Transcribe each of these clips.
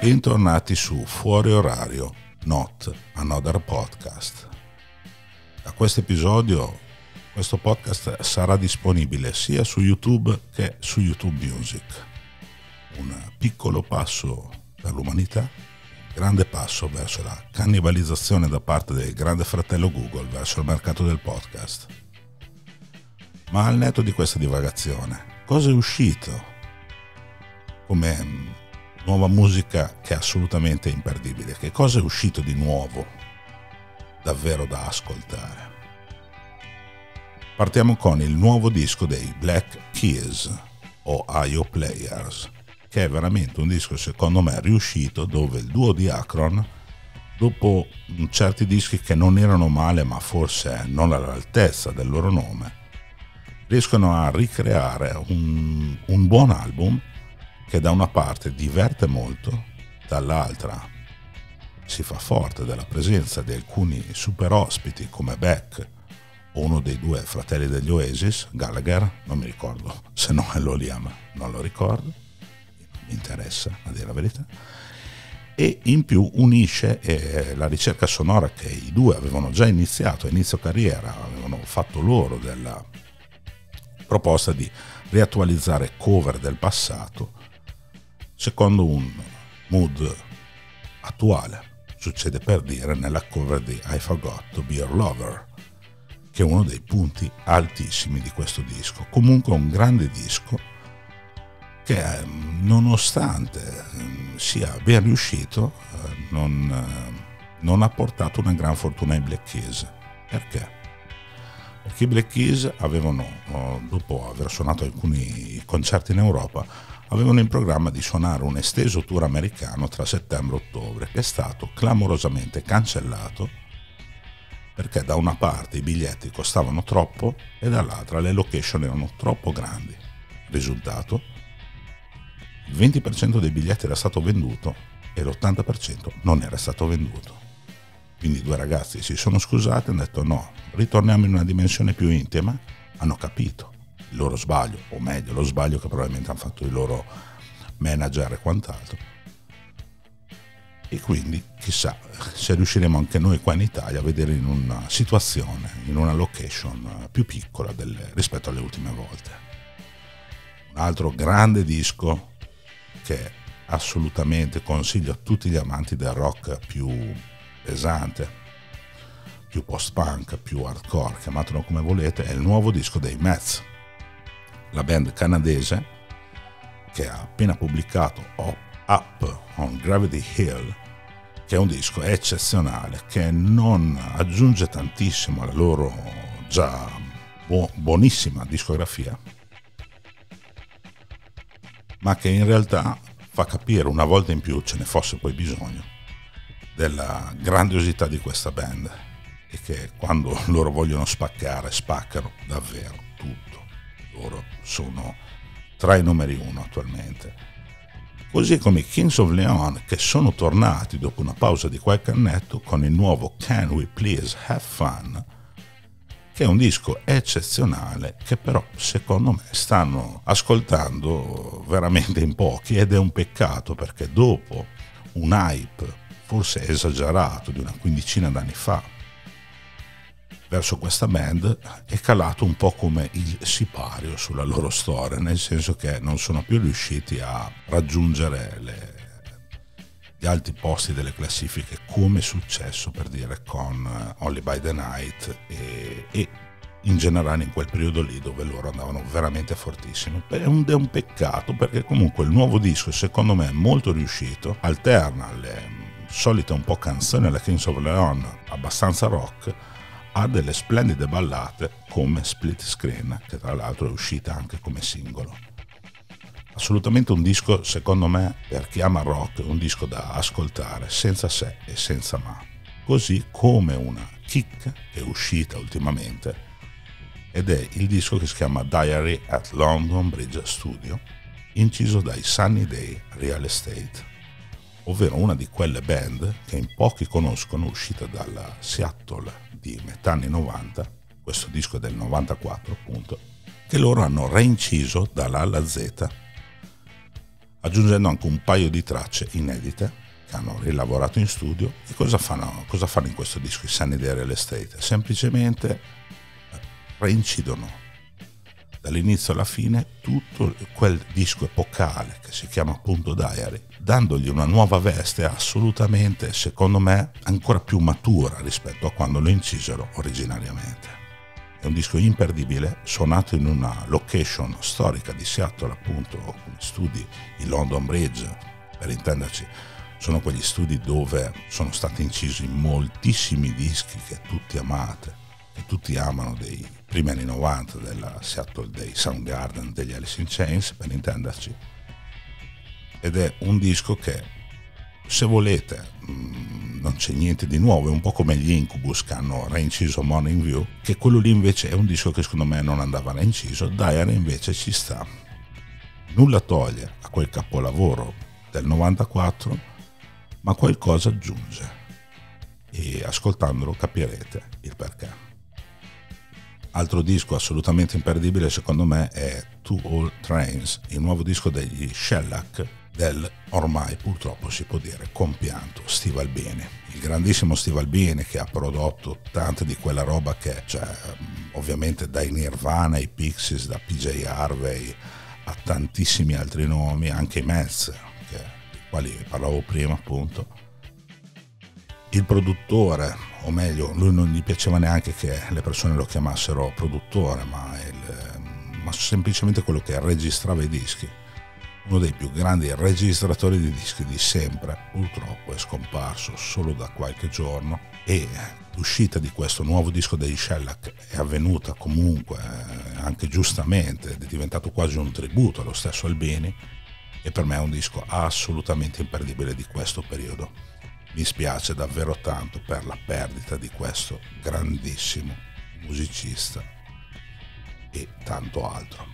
Bentornati su Fuori Orario, Not Another Podcast. Da questo episodio, questo podcast sarà disponibile sia su YouTube che su YouTube Music. Un piccolo passo per l'umanità, grande passo verso la cannibalizzazione da parte del grande fratello Google verso il mercato del podcast. Ma al netto di questa divagazione, cosa è uscito come nuova musica che è assolutamente imperdibile? Che cosa è uscito di nuovo, davvero da ascoltare? Partiamo con il nuovo disco dei Black Keys o IO Players, che è veramente un disco secondo me riuscito, dove il duo di Akron, dopo certi dischi che non erano male ma forse non all'altezza del loro nome, riescono a ricreare un buon album che da una parte diverte molto, dall'altra si fa forte della presenza di alcuni super ospiti come Beck o uno dei due fratelli degli Oasis, Gallagher, non mi ricordo se no è Liam, non lo ricordo, mi interessa a dire la verità, e in più unisce la ricerca sonora che i due avevano già iniziato a inizio carriera, avevano fatto loro della proposta di riattualizzare cover del passato secondo un mood attuale. Succede per dire nella cover di I Forgot to Be Your Lover, che è uno dei punti altissimi di questo disco. Comunque un grande disco che nonostante sia ben riuscito non ha portato una gran fortuna ai Black Keys. Perché? Perché i Black Keys avevano, dopo aver suonato alcuni concerti in Europa, avevano in programma di suonare un esteso tour americano tra settembre e ottobre, che è stato clamorosamente cancellato perché da una parte i biglietti costavano troppo e dall'altra le location erano troppo grandi. Risultato: il 20% dei biglietti era stato venduto e l'80% non era stato venduto. Quindi i due ragazzi si sono scusati e hanno detto no, ritorniamo in una dimensione più intima. Hanno capito il loro sbaglio, o meglio lo sbaglio che probabilmente hanno fatto i loro manager e quant'altro, e quindi chissà se riusciremo anche noi qua in Italia a vedere in una situazione, in una location più piccola rispetto alle ultime volte. Un altro grande disco che assolutamente consiglio a tutti gli amanti del rock più pesante, più post-punk, più hardcore, chiamatelo come volete, è il nuovo disco dei Mets, la band canadese che ha appena pubblicato Up on Gravity Hill, che è un disco eccezionale, che non aggiunge tantissimo alla loro già buonissima discografia, ma che in realtà fa capire una volta in più, ce ne fosse poi bisogno, della grandiosità di questa band, e che quando loro vogliono spaccare, spaccano davvero tutto. Loro sono tra i numeri uno attualmente, così come i Kings of Leon, che sono tornati dopo una pausa di qualche annetto con il nuovo Can We Please Have Fun, che è un disco eccezionale che però secondo me stanno ascoltando veramente in pochi, ed è un peccato perché dopo un hype forse esagerato di una quindicina d'anni fa verso questa band è calato un po' come il sipario sulla loro storia, nel senso che non sono più riusciti a raggiungere gli alti posti delle classifiche, come è successo per dire con Only by the Night e in generale in quel periodo lì dove loro andavano veramente fortissimi. È un peccato, perché comunque il nuovo disco secondo me è molto riuscito, alterna le solite un po' canzoni alla Kings of Leon abbastanza rock, ha delle splendide ballate come Split Screen, che tra l'altro è uscita anche come singolo. Assolutamente un disco, secondo me, per chi ama rock, un disco da ascoltare senza se e senza ma. Così come una kick che è uscita ultimamente, ed è il disco che si chiama Diary at London Bridge Studio, inciso dai Sunny Day Real Estate, ovvero una di quelle band che in pochi conoscono, uscita dalla Seattle di metà anni 90, questo disco è del 94 appunto, che loro hanno reinciso dalla A alla Z, aggiungendo anche un paio di tracce inedite che hanno rilavorato in studio. E cosa fanno in questo disco i Sunny Day Real Estate? Semplicemente reincidono dall'inizio alla fine tutto quel disco epocale che si chiama appunto Diary, dandogli una nuova veste assolutamente, secondo me, ancora più matura rispetto a quando lo incisero originariamente. È un disco imperdibile, suonato in una location storica di Seattle, appunto, come studi in London Bridge, per intenderci. Sono quegli studi dove sono stati incisi moltissimi dischi che tutti amate, che tutti amano, dei primi anni 90 della Seattle, dei Soundgarden, degli Alice in Chains, per intenderci. Ed è un disco che, se volete, non c'è niente di nuovo, è un po' come gli Incubus che hanno reinciso Morning View, che quello lì invece è un disco che secondo me non andava reinciso. Diary invece ci sta. Nulla toglie a quel capolavoro del 94, ma qualcosa aggiunge, e ascoltandolo capirete il perché. Altro disco assolutamente imperdibile secondo me è To All Trains, il nuovo disco degli Shellac, del ormai purtroppo si può dire compianto Steve Albini, il grandissimo Steve Albini, che ha prodotto tanta di quella roba che, cioè, ovviamente dai Nirvana ai Pixies, da PJ Harvey a tantissimi altri nomi, anche i Mets, dei quali parlavo prima appunto. Il produttore, o meglio, lui non gli piaceva neanche che le persone lo chiamassero produttore, ma semplicemente quello che registrava i dischi. Uno dei più grandi registratori di dischi di sempre, purtroppo è scomparso solo da qualche giorno, e l'uscita di questo nuovo disco degli Shellac è avvenuta comunque, anche giustamente, ed è diventato quasi un tributo allo stesso Albini, e per me è un disco assolutamente imperdibile di questo periodo. Mi spiace davvero tanto per la perdita di questo grandissimo musicista e tanto altro.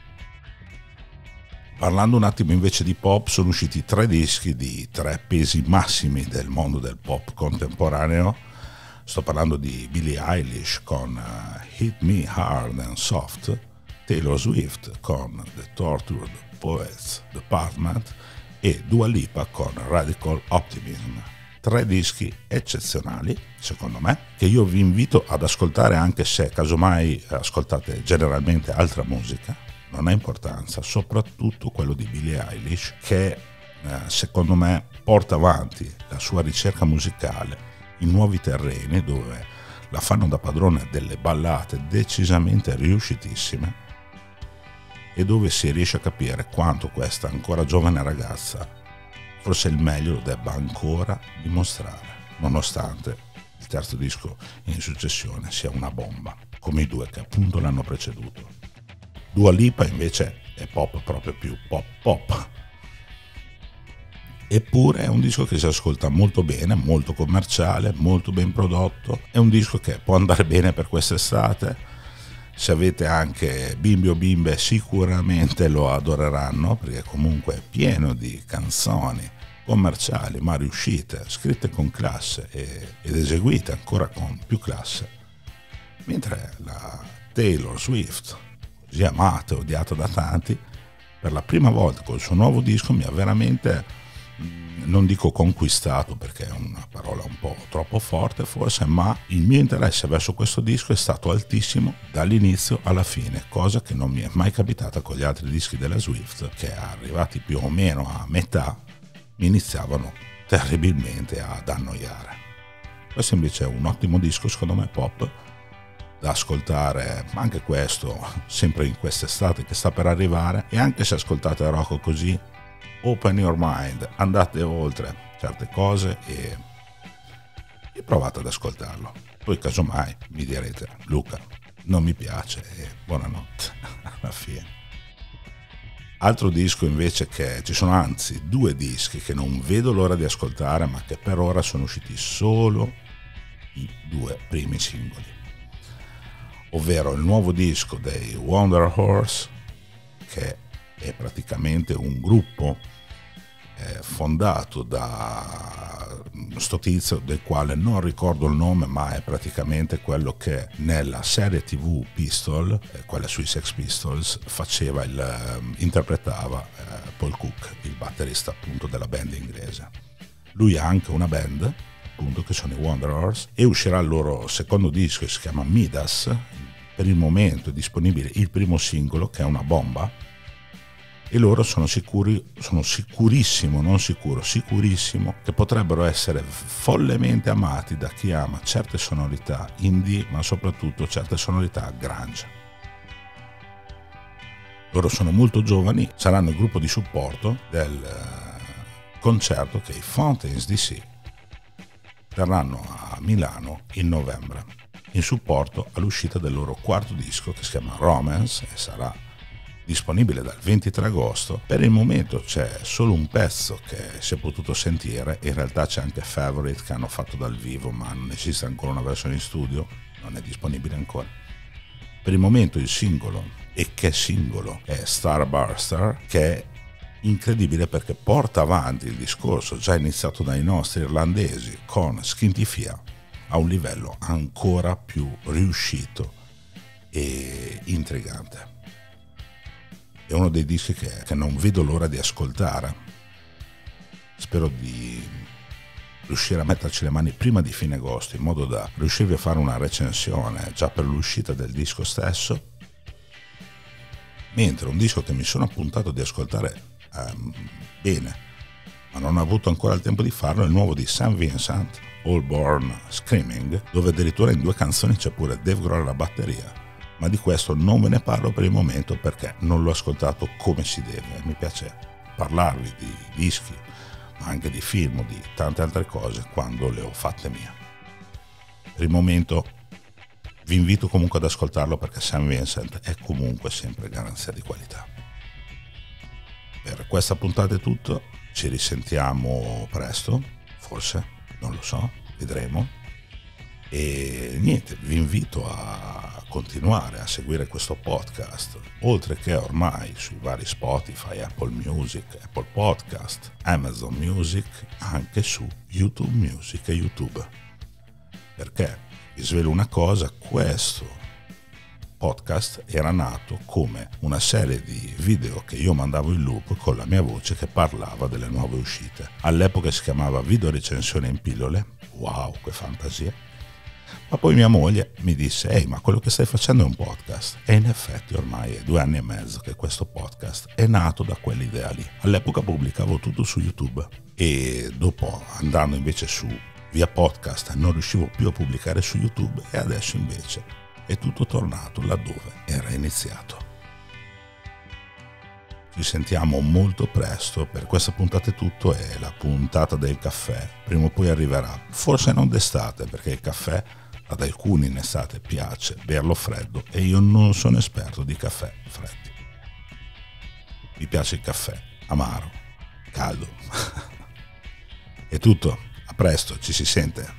Parlando un attimo invece di pop, sono usciti 3 dischi di 3 pesi massimi del mondo del pop contemporaneo. Sto parlando di Billie Eilish con Hit Me Hard and Soft, Taylor Swift con The Tortured Poets Department e Dua Lipa con Radical Optimism. 3 dischi eccezionali, secondo me, che io vi invito ad ascoltare, anche se casomai ascoltate generalmente altra musica, non ha importanza, soprattutto quello di Billie Eilish, che secondo me porta avanti la sua ricerca musicale in nuovi terreni, dove la fanno da padrone delle ballate decisamente riuscitissime, e dove si riesce a capire quanto questa ancora giovane ragazza forse il meglio lo debba ancora dimostrare, nonostante il terzo disco in successione sia una bomba, come i 2 che appunto l'hanno preceduto. Dua Lipa invece è pop, proprio più pop. Eppure è un disco che si ascolta molto bene, molto commerciale, molto ben prodotto. È un disco che può andare bene per quest'estate. Se avete anche bimbi o bimbe sicuramente lo adoreranno, perché comunque è pieno di canzoni commerciali ma riuscite, scritte con classe ed eseguite ancora con più classe. Mentre la Taylor Swift, così amata e odiata da tanti, per la prima volta col suo nuovo disco mi ha veramente, non dico conquistato perché è una parola un po' troppo forte forse, ma il mio interesse verso questo disco è stato altissimo dall'inizio alla fine, cosa che non mi è mai capitata con gli altri dischi della Swift, che arrivati più o meno a metà mi iniziavano terribilmente ad annoiare. Questo invece è un ottimo disco, secondo me, pop da ascoltare, anche questo sempre in quest'estate che sta per arrivare. E anche se ascoltate rock così, open your mind, andate oltre certe cose e provate ad ascoltarlo. Poi casomai mi direte: Luca, non mi piace, e buonanotte alla fine. Altro disco invece, che ci sono anzi 2 dischi che non vedo l'ora di ascoltare, ma che per ora sono usciti solo i 2 primi singoli, ovvero il nuovo disco dei Wonder Horse, che è praticamente un gruppo fondato da sto tizio del quale non ricordo il nome, ma è praticamente quello che nella serie TV Pistol, quella sui Sex Pistols, interpretava Paul Cook, il batterista appunto della band inglese. Lui ha anche una band appunto che sono i Wanderers, e uscirà il loro secondo disco che si chiama Midas. Per il momento è disponibile il primo singolo, che è una bomba, e loro sono sicurissimo che potrebbero essere follemente amati da chi ama certe sonorità indie, ma soprattutto certe sonorità grunge. Loro sono molto giovani, saranno il gruppo di supporto del concerto che i Fountains DC terranno a Milano in novembre, in supporto all'uscita del loro quarto disco che si chiama Romance, e sarà disponibile dal 23 agosto. Per il momento c'è solo un pezzo che si è potuto sentire, in realtà c'è anche Favorite che hanno fatto dal vivo, ma non esiste ancora una versione in studio, non è disponibile ancora. Per il momento il singolo, e che singolo, è Starburster, che è incredibile perché porta avanti il discorso già iniziato dai nostri irlandesi con Skintifia a un livello ancora più riuscito e intrigante. È uno dei dischi che non vedo l'ora di ascoltare. Spero di riuscire a metterci le mani prima di fine agosto, in modo da riuscirvi a fare una recensione già per l'uscita del disco stesso. Mentre un disco che mi sono appuntato di ascoltare bene, ma non ho avuto ancora il tempo di farlo, è il nuovo di St. Vincent, All Born Screaming, dove addirittura in 2 canzoni c'è pure Dave Grohl alla batteria, ma di questo non ve ne parlo per il momento perché non l'ho ascoltato come si deve. Mi piace parlarvi di dischi, ma anche di film, di tante altre cose quando le ho fatte mie. Per il momento vi invito comunque ad ascoltarlo perché St. Vincent è comunque sempre garanzia di qualità. Per questa puntata è tutto, ci risentiamo presto, forse, non lo so, vedremo. E niente, vi invito a continuare a seguire questo podcast, oltre che ormai sui vari Spotify, Apple Music, Apple Podcast, Amazon Music, anche su YouTube Music e YouTube. Perché vi svelo una cosa, questo podcast era nato come una serie di video che io mandavo in loop con la mia voce che parlava delle nuove uscite. All'epoca si chiamava Video Recensione in Pillole. Wow, che fantasia! Ma poi mia moglie mi disse: ehi, ma quello che stai facendo è un podcast. E in effetti ormai è 2 anni e mezzo che questo podcast è nato da quell'idea lì. All'epoca pubblicavo tutto su YouTube, e dopo, andando invece su via podcast, non riuscivo più a pubblicare su YouTube, e adesso invece è tutto tornato laddove era iniziato. Ci sentiamo molto presto. Per questa puntata è tutto, è la puntata del caffè. Prima o poi arriverà, forse non d'estate, perché il caffè ad alcuni in estate piace berlo freddo e io non sono esperto di caffè freddi. Mi piace il caffè amaro, caldo. È tutto, a presto, ci si sente.